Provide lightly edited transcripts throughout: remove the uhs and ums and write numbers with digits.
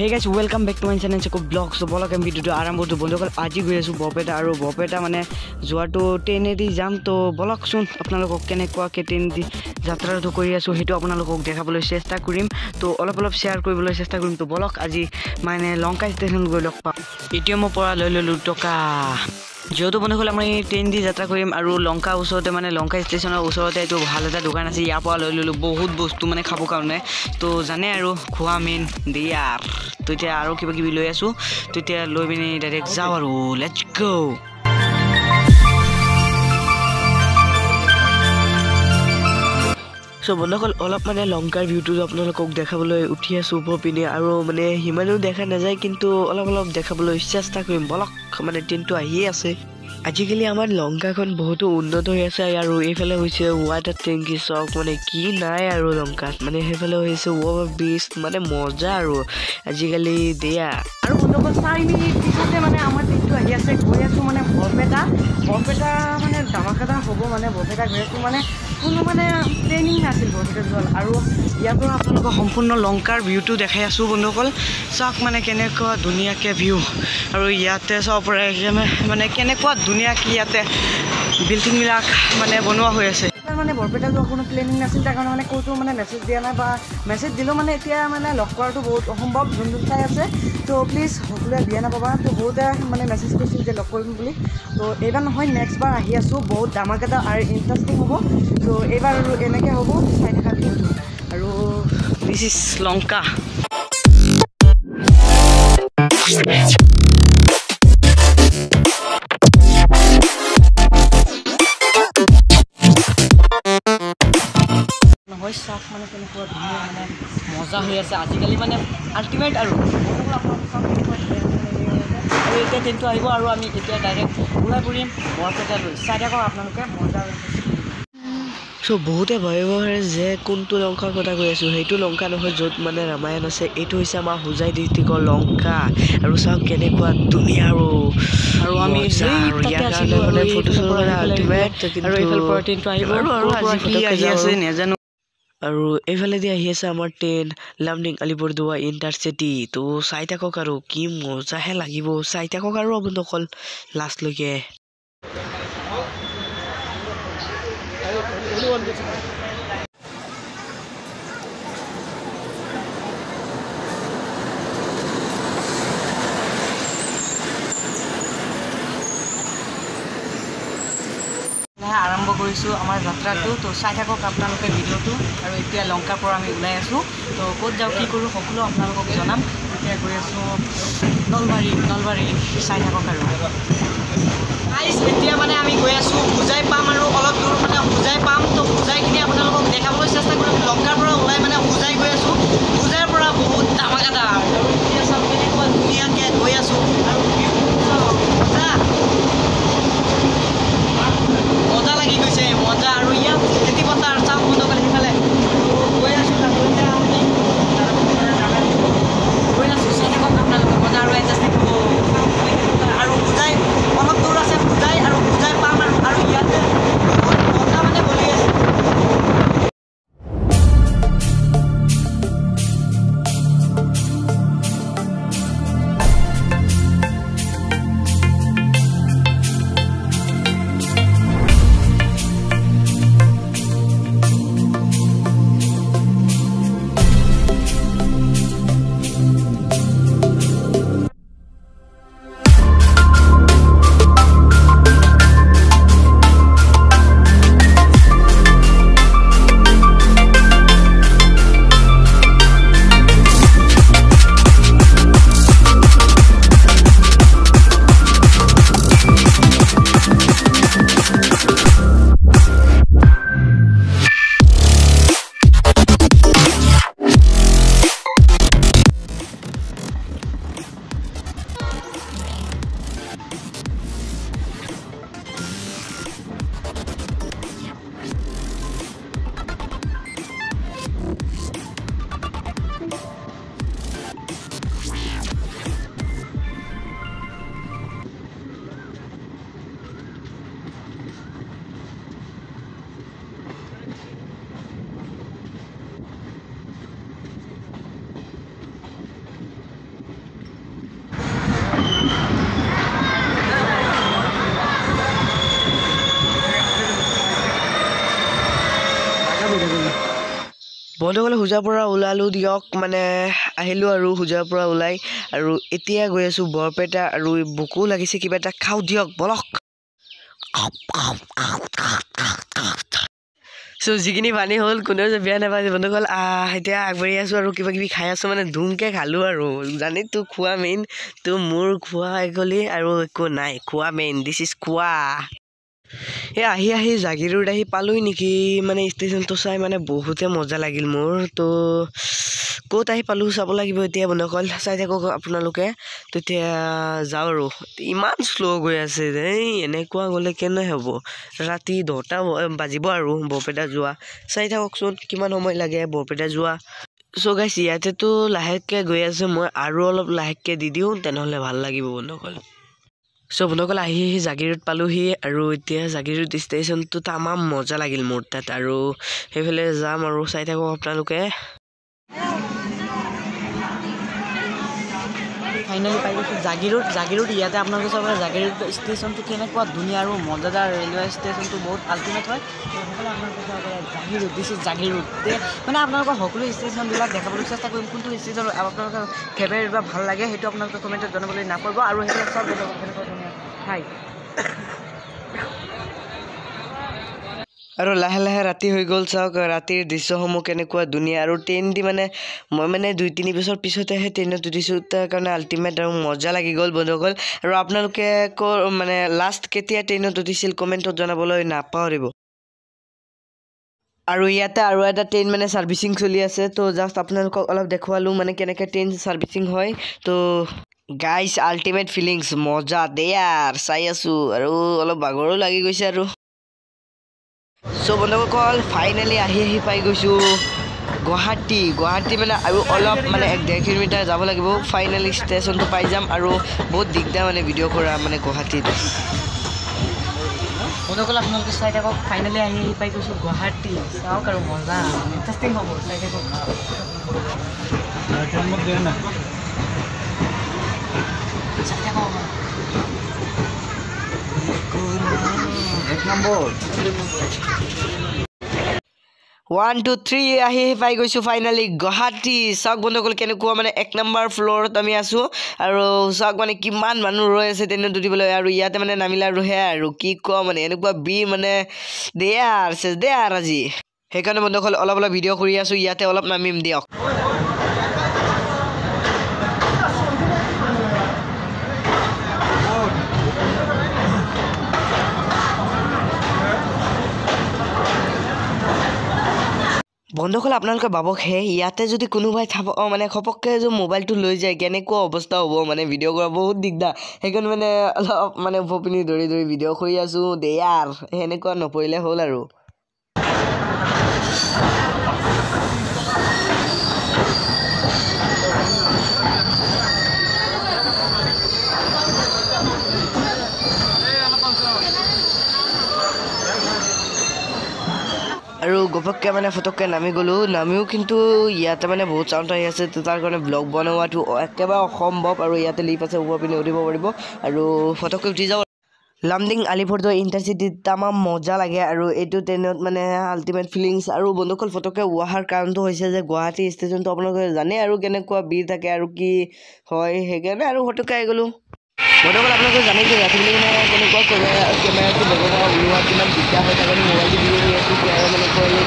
hey guys, welcome back to my channel Cheko Vlog. So bolok am video to arambo to bondokol aji goi asu Barpeta aru Barpeta mane joa to 10 edi jam to bolok sun apnalok kenekwa ke 10 di jatra to kori asu hetu apnalok dekhaboloi chesta kurim to olop share koriboloi chesta kurim to bolok aji mane Lanka station goi lok pa ATM pora loi lolu toka যেহেতু বন্ধু হল আমি train দি যাত্ৰা কৰিম আৰু লংকা ওচৰতে মানে লংকা ষ্টেচনৰ ওচৰতে এইটো ভাল এটা দোকান আছে ইয়াৰ পৰা লৈ ললো বহুত বস্তু মানে খাব কাৰণে তো জানে আৰু খোৱা মেইন দিয়াৰ তো এতিয়া আৰু কিবা কিবি লৈ আছো তো এতিয়া লৈ বিনি ডাইৰেক্ট যাওঁ আৰু লেটস গো So বন্ধুসকল অলপ মানে লংকাৰ ভিউটো আপোনালোকক দেখাবলৈ উঠি আছো ওপৰ পিনে আৰু মানে হিমানো দেখা নাযায় কিন্তু অলপ দেখাবলৈ চেষ্টা কৰিম বলক মানে ট্ৰেইনটো আহি আছে আজিকালি আমাৰ লংকাখন বহুত উন্নত হৈ আছে আৰু এইফালে হৈছে ৱাটাৰ টেংকি চক মানে কি নাই আৰু লংকাত মানে সেইফালে হৈছে ওভাৰ ব্ৰিজ মানে মজা আৰু আজিকালি দিয়া আৰু বন্ধুসকল 4 মিনিট পিছতে মানে আমাৰ ট্ৰেইনটো আহি আছে গৈ আছো মানে Barpeta মানে ডামাকাটা হ'ব মানে Barpeta গৈ আছো মানে কোনো মানে ট্ৰেইনিং নাছিল Barpeta যোৱা আৰু ইয়াৰ পৰা আপোনালোকক সম্পূৰ্ণ লংকাৰ ভিউটো দেখাই আছো বন্ধুসকল চাওক মানে কেনেকুৱা ধুনীয়াকে ভিউ আৰু ইয়াতে চাওক মানে কেনেকুৱা ধুনীয়া কি ইয়াতে বিল্ডিং বিলাক মানে বনোৱা হৈ আছে মানে Barpeta যোৱা কোনো প্লেনিং নাছিল তাৰ কাৰণে মানে কোটো মানে মেছেজ দিয়া নাই বা মেছেজ দিলো মানে এতিয়া মানে লক কৰাটো বহুত অসম্ভৱ যোনটো চাই আছে তো প্লিজ সকলোৱে দিয়া নাপাবা তো বহুতে মানে মেছেজ কৰিছিল যে লক কৰিম বুলি তো এইবাৰ নহয় নেক্সট বাৰ আহি আছো বহুত ডামাকাটা আৰু ইন্টাৰেষ্টিং হ'ব তো এইবাৰ আৰু এনেকৈ হ'ব চাই থাকা আৰু দিস ইজ লংকা সাফ মানে কেনেকুৱা ধুনীয়া মানে মজা হৈ আছে আজিকালি মানে আল্টিমেট আৰু এতিয়া ট্ৰেইনটো আহিব আৰু আমি এতিয়া ডাইৰেক্ট ওলাই পৰিম Barpeta লৈ চাই থাকক আপোনালোকে মজা সো বহুতে ভাবে যে কোনটো লংকাৰ কথা কৈ আছো সেইটো লংকা নহয় য'ত মানে ৰামায়ণ আছে এইটো হৈছে আমাৰ হজাই ডিষ্ট্ৰিক্টৰ লংকা আৰু চাওক কেনেকুৱা ধুনীয়া আৰু আমি ইয়াৰ কাৰণে মানে ফটো চুট আল্টিমেট আৰু এইফাল পৰা ট্ৰেইনটো আহিব আৰু আজি কি আহি আছে নেজানো আৰু এইফালে দি আহি আছে আমাৰ ট্ৰেইন লামডিং আলিপুৰদুৱাৰ ইণ্টাৰচিটি তো চাই থাকক আৰু কি মজাহে লাগিব চাই থাকক আৰু বন্ধুসকল লাষ্টলৈকে আৰম্ভ কৰিছো আমাৰ যাত্ৰাটো তো চাই থাকক আপোনালোকে ভিডিঅ'টো আৰু এতিয়া লংকাৰ পৰা আমি ওলাই আছো তো ক'ত যাওঁ কি কৰোঁ সকলো আপোনালোকক জনাম এতিয়া গৈ আছো নলবাৰী চাই থাকক আৰু গাইজ এতিয়া মানে আমি গৈ আছো হজাই পাম আৰু অলপ দূৰ মানে হজাই পাম তো হজাইখিনি আপোনালোকক দেখাবলৈ চেষ্টা কৰিম লংকাৰ পৰা ওলাই মানে হজাই গৈ আছো হজাইৰ পৰা বহুত ডামাকাটা আৰু এতিয়া চাওক কেনেকুৱা ধুনীয়াকৈ গৈ আছো আৰু মজা লাগি গৈছে মজা আৰু ইয়াত খেতি পথাৰ চাওক বন্ধুসকল সেইফালে গৈ আছো চাই থাকক আপোনালোকৰ মজা আৰু ইণ্টাৰেষ্টিং আৰু বুজাই অলপ দূৰ আছে বুজাই আৰু বুজাই পাম আৰু ইয়াতে মজা মানে বলি আছে বন্ধুসকলে হোজাৰ পৰা ওলালো দিয়ক মানে আহিলো আৰু হোজাৰ পৰা ওলাই আৰু এতিয়া গৈ আছো বৰপেটা আৰু ভোকো লাগিছে কিবা এটা খাও দিয়ক বলক So যিখিনি পানী হ'ল কোনেও যে বেয়া নাপায় বন্ধুসকল এতিয়া আগবাঢ়ি আছো আৰু কিবা কিবি খাই আছো মানে ধুমকে খালো আৰু জানি তো খোৱা মেইন তো মোৰ খোৱা গলি আৰু একো নাই খোৱা মেইন দিছ ইজ খোৱা আহি জাগিৰোড আহি পালোই নেকি মানে ষ্টেচনটো চাই মানে বহুতে মজা লাগিল মোৰ তো ক'ত আহি পালো চাব লাগিব এতিয়া বন্ধুসকল চাই থাকক আপোনালোকে তেতিয়া যাওঁ আৰু ইমান শ্ল' গৈ আছে এনেকুৱা গ'লে কেনে হ'ব ৰাতি 10টা বাজিব আৰু বৰপেটা যোৱা চাই থাককচোন কিমান সময় লাগে বৰপেটা যোৱা চ' গাইছ ইয়াতেতো লাহেকৈ গৈ আছে মই আৰু অলপ লাহেকৈ দি দিওঁ তেনেহ'লে ভাল লাগিব বন্ধুসকল চ' বন্ধুসকল আহি জাগিৰোড পালোহি আৰু এতিয়া জাগিৰোড ষ্টেচনটো তামাম মজা লাগিল মোৰ তাত আৰু সেইফালে যাম আৰু চাই থাকক আপোনালোকে ফাইনেলি পাই গৈছোঁ জাগিৰোড ইয়াতে আপোনালোকে চাব জাগিৰোড ষ্টেচনটো কেনেকুৱা ধুনীয়া আৰু মজাদাৰ ৰেলৱে ষ্টেচনটো বহুত আল্টিমেট হয় সেইফালে আপোনালোকে চাব জাগিৰোড দিছ ইজ জাগিৰোড মানে আপোনালোকৰ সকলো ষ্টেচনবিলাক দেখাবলৈ চেষ্টা কৰিম কোনটো ষ্টেচন আপোনালোকৰ ফেভাৰিট বা ভাল লাগে সেইটো আপোনালোকে কমেণ্টত জনাবলৈ নাপাব আৰু সেইবিলাক চব কেনেকুৱা ধুনীয়া হাই আৰু লাহে লাহে ৰাতি হৈ গ'ল চাওক ৰাতিৰ দৃশ্যসমূহ কেনেকুৱা ধুনীয়া আৰু ট্ৰেইন দি মানে মই মানে 2-3 বছৰ পিছতেহে ট্ৰেইনত উঠিছোঁ তাৰ কাৰণে আল্টিমেট আৰু মজা লাগি গ'ল বন্ধুসকল আৰু আপোনালোকে মানে লাষ্ট কেতিয়া ট্ৰেইনত উঠিছিল কমেণ্টত জনাবলৈ নাপাহৰিব আৰু ইয়াতে আৰু এটা ট্ৰেইন মানে ছাৰ্ভিচিং চলি আছে তো জাষ্ট আপোনালোকক অলপ দেখুৱালোঁ মানে কেনেকৈ ট্ৰেইন ছাৰ্ভিচিং হয় তো গাইছ আল্টিমেট ফিলিংছ মজা দেয়াৰ চাই আছোঁ আৰু অলপ ভাগৰো লাগি গৈছে আৰু চ' বন্ধুসকল ফাইনেলি আহি পাই গৈছোঁ গুৱাহাটী মানে আৰু অলপ মানে 1.5 কিলোমিটাৰ যাব লাগিব ফাইনেলি ষ্টেচনটো পাই যাম আৰু বহুত দিগদাৰ মানে ভিডিঅ' কৰা মানে গুৱাহাটীত বন্ধুসকল আপোনালোকে চাই থাকক ফাইনেলি আহি পাই গৈছোঁ গুৱাহাটী চাওক আৰু মজা ইণ্টাৰেষ্টিং হ'ব চাই থাকক এক নম্বৰ 1 2 3 আহি পাই গৈছোঁ ফাইনেলি গুৱাহাটী চাওক বন্ধুসকল কেনেকুৱা মানে 1 নম্বৰ ফ্ল'ৰত আমি আছোঁ আৰু চাওক মানে কিমান মানুহ ৰৈ আছে ট্ৰেইনত উঠিবলৈ আৰু ইয়াতে মানে নামিলে আৰু সেয়া আৰু কি কওঁ মানে এনেকুৱা মানে দেয়াৰ আজি সেইকাৰণে বন্ধুসকল অলপ ভিডিঅ' কৰি আছোঁ ইয়াতে অলপ নামিম দিয়ক বন্ধুসকল আপোনালোকে ভাবকহে ইয়াতে যদি কোনোবাই মানে খপককৈ যদি মোবাইলটো লৈ যায় কেনেকুৱা অৱস্থা হ'ব মানে ভিডিঅ' কৰা বহুত দিগদাৰ সেইকাৰণে মানে অলপ মানে ওপৰপিনি ধৰি ভিডিঅ' কৰি আছোঁ দেয়াৰ সেনেকুৱা নপৰিলে হ'ল আৰু আৰু গপককৈ মানে ফটককৈ নামি গ'লোঁ নামিও কিন্তু ইয়াতে মানে বহুত চাউণ্ড আহি আছে তো তাৰ কাৰণে ব্লগ বনোৱাটো একেবাৰে অসম্ভৱ আৰু ইয়াতে লিফ্ট আছে ওপৰ পিনে উঠিব পাৰিব আৰু ফটককৈ উঠি যাওঁ লামডিং আলিপুৰদুৱাৰ ইণ্টাৰচিটিত তামাম মজা লাগে আৰু এইটো ট্ৰেইনত মানে আল্টিমেট ফিলিংছ আৰু বন্ধুসকল ফটককৈ অহাৰ কাৰণটো হৈছে যে গুৱাহাটী ষ্টেচনটো আপোনালোকে জানে আৰু কেনেকুৱা ভিৰ থাকে আৰু কি হয় সেইকাৰণে আৰু ফটককৈ আহি গ'লোঁ বন্ধুসকল আপোনালোকে জানে যে ৰাতি মানে কেনেকুৱা কেমেৰাটো ব্যৱহাৰ ওলোৱা কিমান দিগদাৰ হৈ থাকে মোবাইলটো ভিডিঅ' কৰি আছোঁ মানে কৰিলে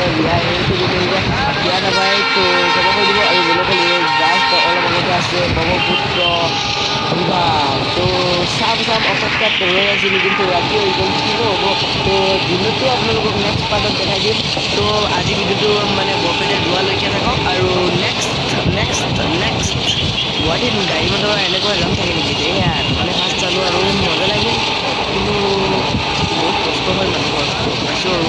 বিয়া নাপায় তো খবৰ কৰি দিব আৰু বন্ধুসকল জাষ্ট অলপ আগতে আছে ব্ৰহ্মপুত্ৰ তো চাম অপেক্ষাত ৰৈ আছিলোঁ কিন্তু ৰাতি হৈ গ'ল কি হ'ব তো দিনতো আপোনালোকক নেক্সট পাৰ্টত দেখাই দিম তো আজি ভিডিঅ'টো মানে বৰপেটা যোৱালৈকে থাকক আৰু নেক্সট গুৱাহাটীত গাড়ী মটৰ এনেকুৱা যাম থাকে নেকি দেয়াৰ মানে ফাৰ্ষ্ট চালোঁ আৰু মজা লাগিল কিন্তু বহুত কষ্ট হয় মানুহৰ পাইছোঁ আৰু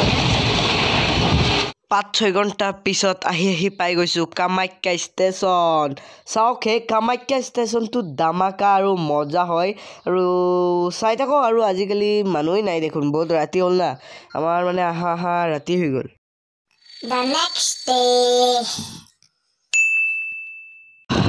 5-6 ঘণ্টাৰ পিছত আহি পাই গৈছোঁ কামাখ্যা ষ্টেচন চাওক সেই কামাখ্যা ষ্টেচনটো ধামাকা আৰু মজা হয় আৰু চাই থাকক আৰু আজিকালি মানুহেই নাই দেখোন বহুত ৰাতি হ'ল না আমাৰ মানে আহা ৰাতি হৈ গ'ল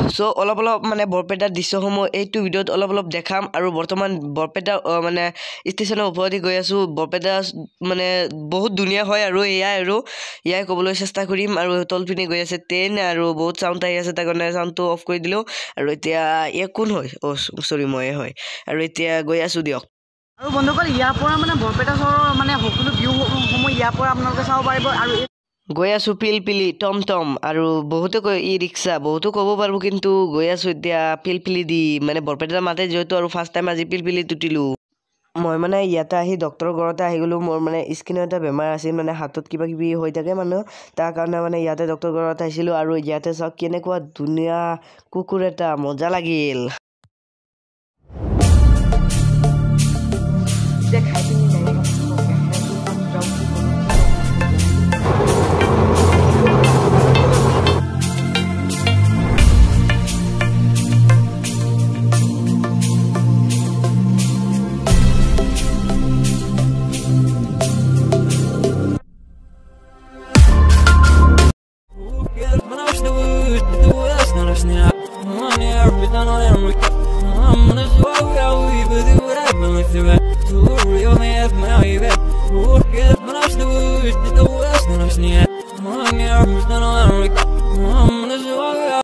সো অলপ অলপ মানে বৰপেটাৰ দৃশ্যসমূহ এইটো ভিডিঅ'ত অলপ অলপ দেখাম আৰু বৰ্তমান বৰপেটা মানে ষ্টেচনৰ ওপৰতে গৈ আছোঁ বৰপেটা মানে বহুত ধুনীয়া হয় আৰু ইয়াই ক'বলৈ চেষ্টা কৰিম আৰু তলপিনে গৈ আছে ট্ৰেইন আৰু বহুত চাউণ্ড আহি আছে তাৰ কাৰণে চাউণ্ডটো অফ কৰি দিলোঁ আৰু এতিয়া কোন হয় চৰি ময়ে হয় আৰু এতিয়া গৈ আছোঁ দিয়ক আৰু বন্ধুসকল ইয়াৰ পৰা মানে বৰপেটা চহৰৰ মানে সকলো ভিউসমূহ ইয়াৰ পৰা আপোনালোকে চাব পাৰিব আৰু গৈ আছোঁ পিলপিলি টমটম আৰু বহুতো কয় ৰিক্সা বহুতো ক'ব পাৰোঁ কিন্তু গৈ আছোঁ এতিয়া পিলপিলি দি মানে বৰপেটাৰ মাতে যিহেতু আৰু ফাৰ্ষ্ট টাইম আজি পিলপিলি তুটিলোঁ মই মানে ইয়াতে আহি ডক্টৰৰ ঘৰতে আহি গ'লোঁ মোৰ মানে স্কিনৰ এটা বেমাৰ আছিল মানে হাতত কিবা কিবি হৈ থাকে মানুহ তাৰ কাৰণে মানে ইয়াতে ডক্টৰৰ ঘৰত আহিছিলোঁ আৰু ইয়াতে চাওক কেনেকুৱা ধুনীয়া কুকুৰ এটা মজা লাগিল